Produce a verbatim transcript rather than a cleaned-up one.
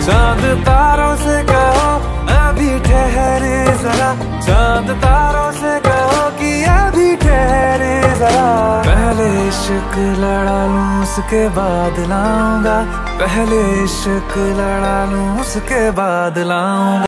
चांद तारों से कहो अभी ठहरे जरा, चांद तारों से कहो कि अभी ठहरे जरा। पहले इश्क लड़ा लूं उसके बाद लाऊंगा, पहले इश्क लड़ा लूं उसके बाद लाऊंगा।